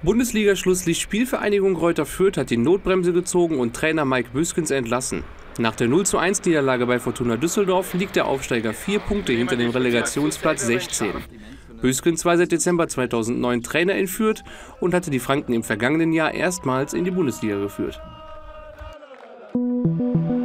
Bundesliga-Schlusslicht Spielvereinigung Greuther Fürth hat die Notbremse gezogen und Trainer Mike Büskens entlassen. Nach der 0:1-Niederlage bei Fortuna Düsseldorf liegt der Aufsteiger 4 Punkte hinter dem Relegationsplatz 16. Büskens war seit Dezember 2009 Trainer in Fürth und hatte die Franken im vergangenen Jahr erstmals in die Bundesliga geführt.